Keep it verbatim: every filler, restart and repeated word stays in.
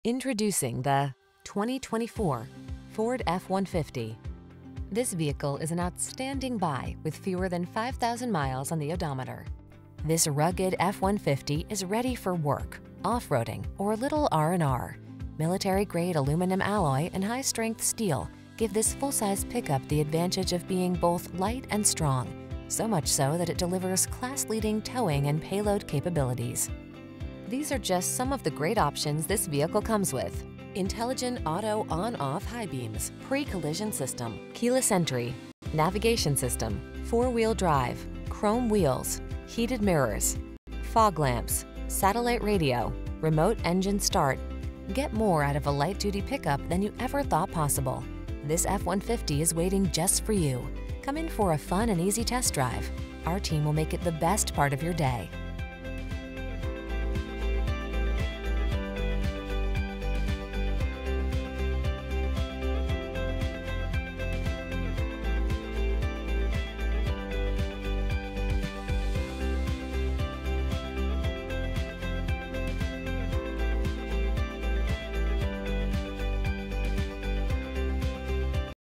Introducing the twenty twenty-four Ford F one fifty. This vehicle is an outstanding buy with fewer than five thousand miles on the odometer. This rugged F one fifty is ready for work, off-roading, or a little R and R. Military-grade aluminum alloy and high-strength steel give this full-size pickup the advantage of being both light and strong, so much so that it delivers class-leading towing and payload capabilities. These are just some of the great options this vehicle comes with: intelligent auto on-off high beams, pre-collision system, keyless entry, navigation system, four-wheel drive, chrome wheels, heated mirrors, fog lamps, satellite radio, remote engine start. Get more out of a light-duty pickup than you ever thought possible. This F one fifty is waiting just for you. Come in for a fun and easy test drive. Our team will make it the best part of your day.